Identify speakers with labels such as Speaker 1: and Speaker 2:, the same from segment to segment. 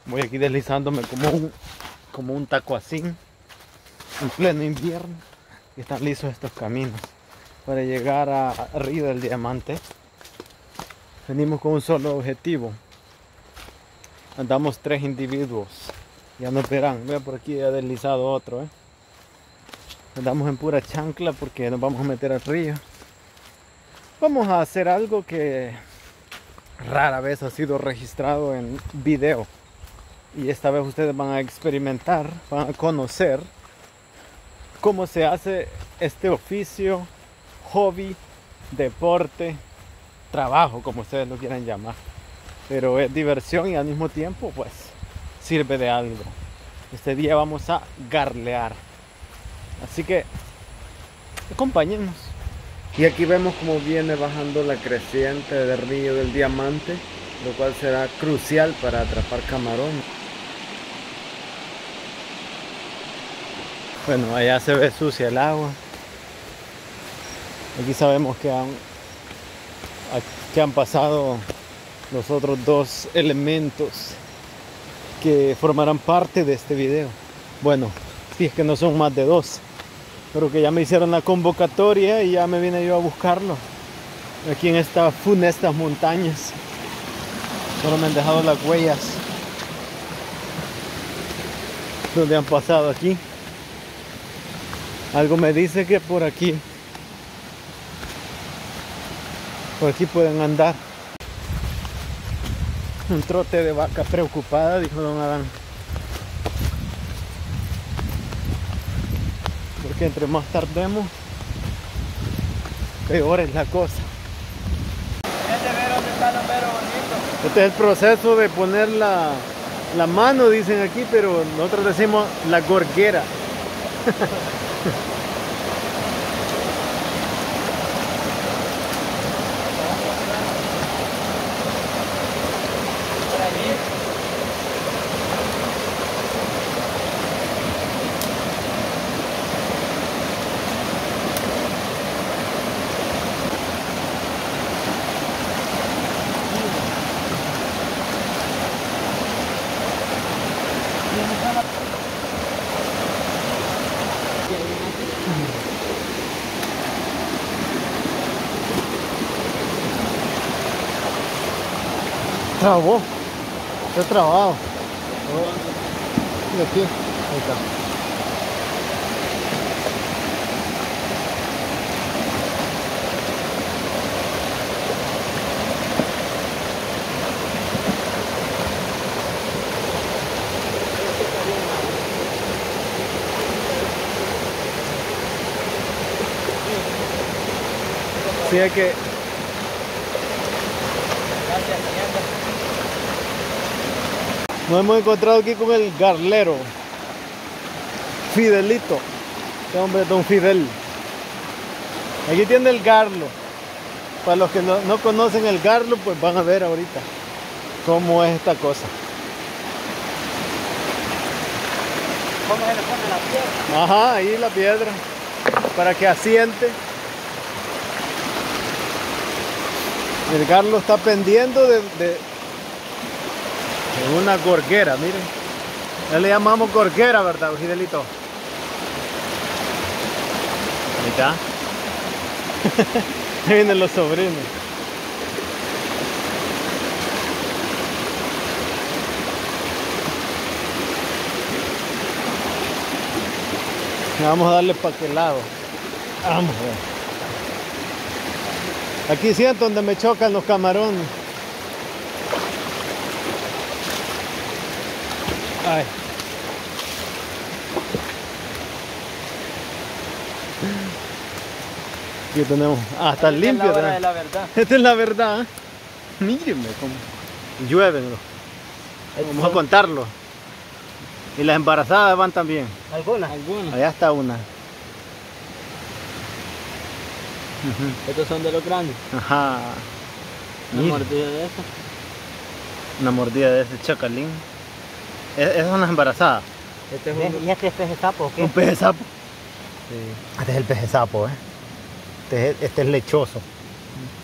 Speaker 1: Voy aquí deslizándome como un tacuacín en pleno invierno. Y están lisos estos caminos para llegar a Río del Diamante. Venimos con un solo objetivo. Andamos 3 individuos. Ya nos verán. Vea, por aquí ha deslizado otro. Andamos en pura chancla porque nos vamos a meter al río. Vamos a hacer algo que rara vez ha sido registrado en video. Y esta vez ustedes van a experimentar, van a conocer cómo se hace este oficio, hobby, deporte, trabajo, como ustedes lo quieran llamar. Pero es diversión y al mismo tiempo pues sirve de algo. Este día vamos a garlear. Así que acompáñennos. Y aquí vemos cómo viene bajando la creciente del Río del Diamante, lo cual será crucial para atrapar camarones. Bueno, allá se ve sucia el agua. Aquí sabemos que han pasado los otros 2 elementos que formarán parte de este video. Bueno, si es que no son más de 2, pero que ya me hicieron la convocatoria y ya me vine yo a buscarlo aquí en estas funestas montañas. Solo me han dejado las huellas donde han pasado aquí. Algo me dice que por aquí pueden andar. Un trote de vaca preocupada, dijo don Adán. Porque entre más tardemos, peor es la cosa. Este es el proceso de poner la mano, dicen aquí, pero nosotros decimos la gorguera. Trabó, está trabado. Y aquí, ahí está. Sí, hay que... Nos hemos encontrado aquí con el garlero Fidelito. Este hombre es don Fidel. Aquí tiene el garlo. Para los que no conocen el garlo, pues van a ver ahorita cómo es esta cosa.
Speaker 2: ¿Cómo se le pone la piedra?
Speaker 1: Ajá, ahí la piedra, para que asiente. El garlo está pendiendo de una gorguera, miren. Ya le llamamos gorguera, ¿verdad, Fidelito? Ahí está. Ahí vienen los sobrinos. Vamos a darle para aquel lado. Vamos a ver. Aquí siento donde me chocan los camarones. Ay. Aquí tenemos. Ah, está limpio.
Speaker 2: Esta es la hora de la verdad.
Speaker 1: Esta es la verdad. Mírenme cómo llueven. Vamos a contarlo. Y las embarazadas van también.
Speaker 2: ¿Algunas? Algunas.
Speaker 1: Allá está una.
Speaker 2: Estos son de los grandes.
Speaker 1: Ajá.
Speaker 2: Una mordida de esta.
Speaker 1: Una mordida de ese chacalín. Esas son las embarazadas.
Speaker 2: Este es ¿Y este es peje sapo o qué?
Speaker 1: Un peje sapo.
Speaker 2: Sí.
Speaker 1: Este es el peje sapo, Este es lechoso.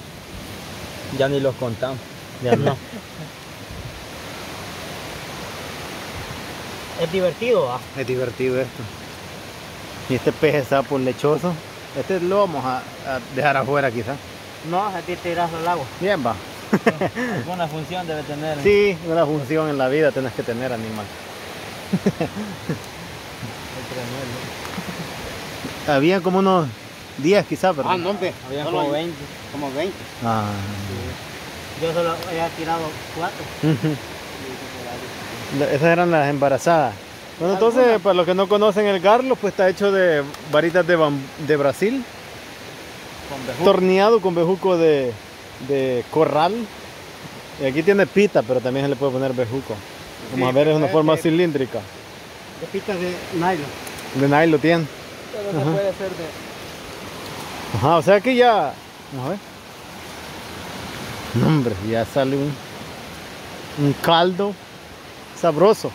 Speaker 2: Ya ni los contamos.
Speaker 1: Ya no.
Speaker 2: Es divertido, ¿va?
Speaker 1: Es divertido esto. Y este pez sapo lechoso, este lo vamos a dejar afuera quizás.
Speaker 2: No, a ti te irás al lago.
Speaker 1: Bien, va.
Speaker 2: Alguna función debe tener.
Speaker 1: Sí, una función en la vida tienes que tener, animal. Había como unos 10 quizás, pero...
Speaker 2: Ah, no, hombre. Había como 20. Como 20.
Speaker 1: Ah.
Speaker 2: Sí. Yo solo he tirado 4.
Speaker 1: Esas eran las embarazadas. Bueno, entonces, para los que no conocen el garlo, pues está hecho de varitas de Brasil. Torneado con bejuco de corral. Y aquí tiene pita, pero también se le puede poner bejuco. Vamos a ver, es una forma cilíndrica.
Speaker 2: De pita de nylon.
Speaker 1: De nylon tiene.
Speaker 2: Pero se puede hacer de...
Speaker 1: Ajá, o sea que ya... Vamos a ver. No, hombre, ya sale un caldo sabroso.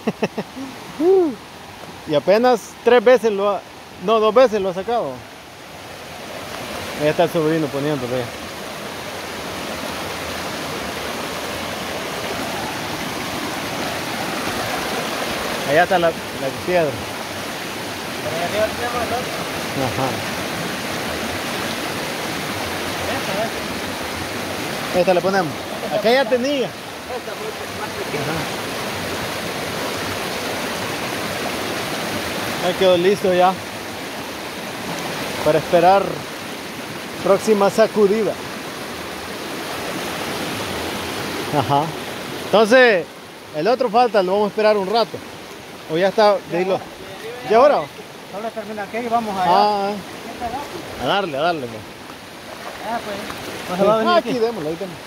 Speaker 1: Y apenas 3 veces lo ha... No, 2 veces lo ha sacado. Ahí está el sobrino poniendo, ve. Allá está la piedra.
Speaker 2: Pero ahí arriba tenemos el otro.
Speaker 1: Ajá. Esta le ponemos. Acá ya tenía.
Speaker 2: Esta fue más pequeña.
Speaker 1: Ahí quedó listo ya. Para esperar próxima sacudida. Ajá. Entonces, el otro falta, lo vamos a esperar un rato. O ya está de hilo. ¿Ya ahora?
Speaker 2: Solo termina aquí y vamos allá.
Speaker 1: Ah, a darle, pues.
Speaker 2: Ah, pues. ¿No se va a venir
Speaker 1: Aquí, démoslo, ahí tenemos.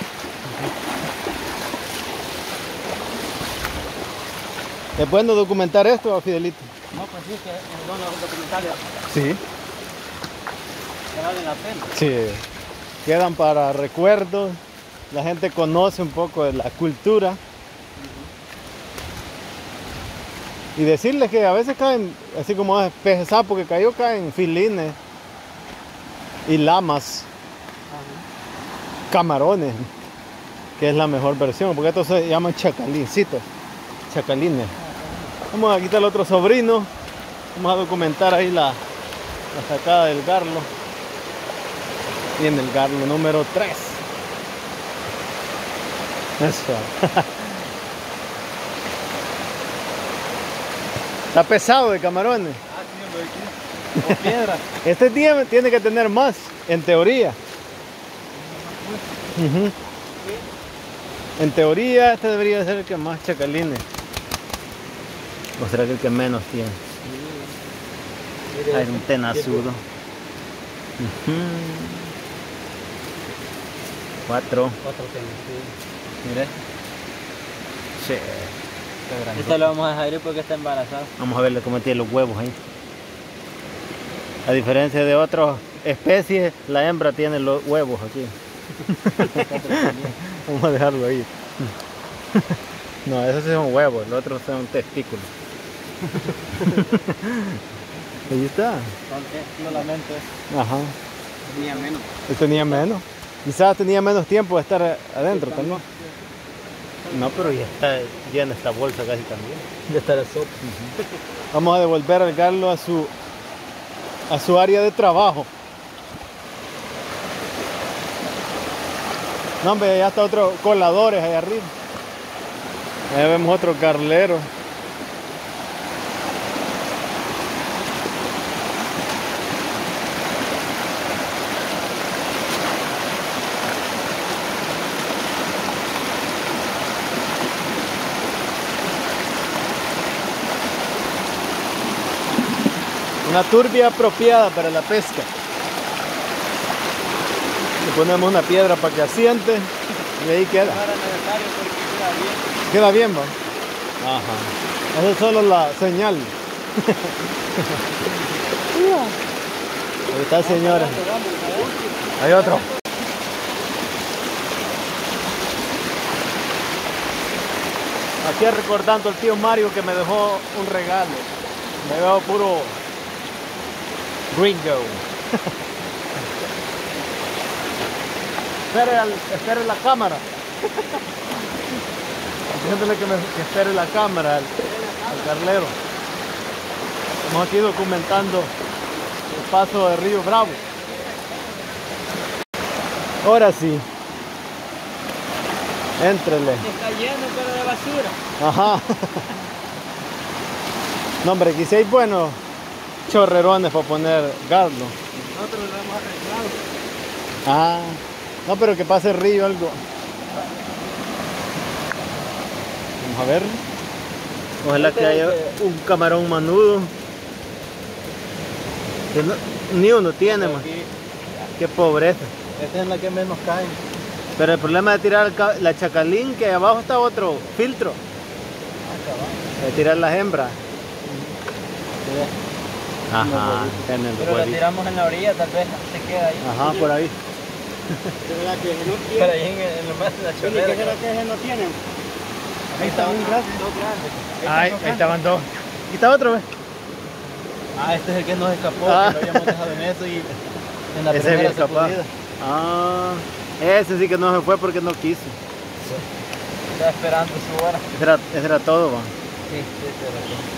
Speaker 1: ¿Es bueno documentar esto, Fidelito?
Speaker 2: No, pues sí, que es bueno los documentales.
Speaker 1: Sí.
Speaker 2: Que valen la pena.
Speaker 1: Sí. Quedan para recuerdos. La gente conoce un poco de la cultura. Y decirles que a veces caen, así como es peje sapo que cayó, caen filines y lamas, camarones, que es la mejor versión, porque estos se llaman chacalincitos, chacalines. Vamos a quitar al otro sobrino, vamos a documentar ahí la sacada del garlo. Y en el garlo número 3. Eso. Está pesado de camarones.
Speaker 2: Ah, sí, hombre, aquí. Con piedra.
Speaker 1: Este tiene que tener más, en teoría. En teoría, este debería ser el que más chacalines. ¿O será que el que menos tiene? Hay un tenazudo. 4.
Speaker 2: 4 tenis, sí.
Speaker 1: Mire. Sí.
Speaker 2: Esta lo vamos a dejar ir porque está embarazada.
Speaker 1: Vamos a verle cómo tiene los huevos ahí. A diferencia de otras especies, la hembra tiene los huevos aquí. Vamos a dejarlo ahí. No, esos sí son huevos, los otros son testículos. Ahí está.
Speaker 2: Solamente
Speaker 1: Ajá.
Speaker 2: tenía menos.
Speaker 1: Él tenía menos. Quizás tenía menos tiempo de estar adentro también. No, pero ya está llena esta bolsa casi también.
Speaker 2: Ya está la sopa.
Speaker 1: Vamos a devolver al garlo a su área de trabajo. No, hombre, ya está otro coladores ahí arriba. Ahí vemos otro garlero. Una turbia apropiada para la pesca. Le ponemos una piedra para que asiente y ahí queda.
Speaker 2: No era necesario porque
Speaker 1: Queda bien, ¿va? Ajá. Eso es solo la señal. Ahí está, señora. Hay otro. Aquí recordando al tío Mario que me dejó un regalo. Me veo puro gringo. Espere la cámara. Diciéndole que espere la cámara al Carlero. Estamos aquí documentando el paso de Río Bravo. Ahora sí. Éntrele.
Speaker 2: Está lleno pero de basura.
Speaker 1: Ajá. No, hombre, quizá hay buenos chorrerones para poner garlo.
Speaker 2: Nosotros lo hemos arreglado.
Speaker 1: Ah, no, pero que pase el río algo. Vamos a ver. Ojalá que haya un camarón manudo. Que ni uno tiene, man. Qué pobreza.
Speaker 2: Esta es la que menos cae.
Speaker 1: Pero el problema de tirar la chacalín, que abajo está otro filtro. De tirar las hembras. Ajá, en el
Speaker 2: pero la
Speaker 1: huevito.
Speaker 2: tiramos en la orilla, tal vez se queda ahí.
Speaker 1: Ajá, por ahí.
Speaker 2: Pero ahí en lo más de la chorrera. ¿Qué será que ese no tienen? Ahí está un grande. Dos grandes.
Speaker 1: Ahí estaban dos. ¿Y está otro, ve?
Speaker 2: Ah, este es el que nos escapó,
Speaker 1: Ah.
Speaker 2: que lo habíamos dejado en eso y en la
Speaker 1: Ese
Speaker 2: primera
Speaker 1: había escapado.
Speaker 2: sacudida.
Speaker 1: Ah, ese sí que no se fue porque no quiso.
Speaker 2: Estaba esperando su hora.
Speaker 1: Ese era todo, va.
Speaker 2: Sí, este era todo.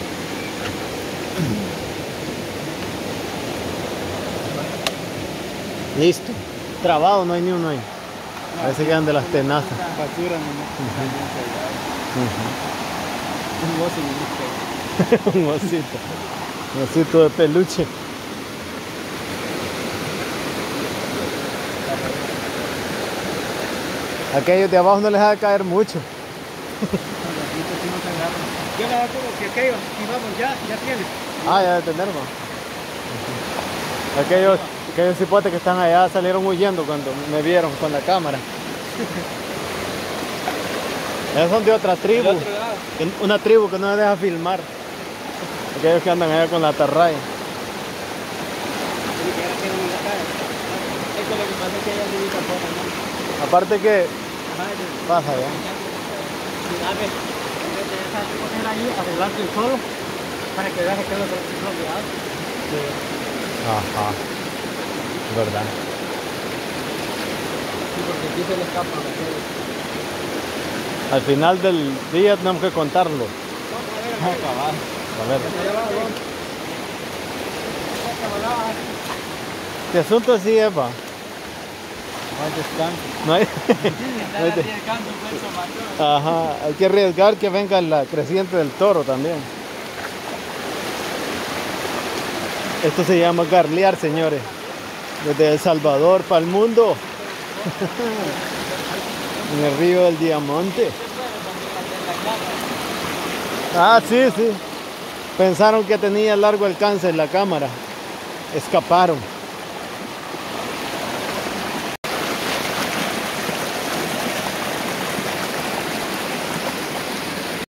Speaker 1: Listo. Trabado, no hay ni uno ahí. A veces quedan de las tenazas.
Speaker 2: Basura nomás.
Speaker 1: Un osito. Un osito de peluche. Aquellos de abajo no les ha de caer mucho.
Speaker 2: Yo le hago como que aquellos, y vamos, ya tiene.
Speaker 1: Ah, ya de tener, va. Aquellos cipotes que están allá salieron huyendo cuando me vieron con la cámara. Esos son de otra tribu. Una tribu que no me deja filmar. Aquellos que andan allá con la atarraya. Aparte que pasa ya.
Speaker 2: Arreglarte el solo para que veas que quede rodeado.
Speaker 1: Ajá. Verdad.
Speaker 2: Sí, porque aquí se le escapa.
Speaker 1: Al final del día tenemos que contarlo. A ver. Este asunto así es, va. No hay. Ajá, hay que arriesgar que venga la creciente del toro también. Esto se llama garlear, señores. Desde El Salvador para el mundo. En el río del Diamante. Ah, sí, sí. Pensaron que tenía largo alcance en la cámara. Escaparon.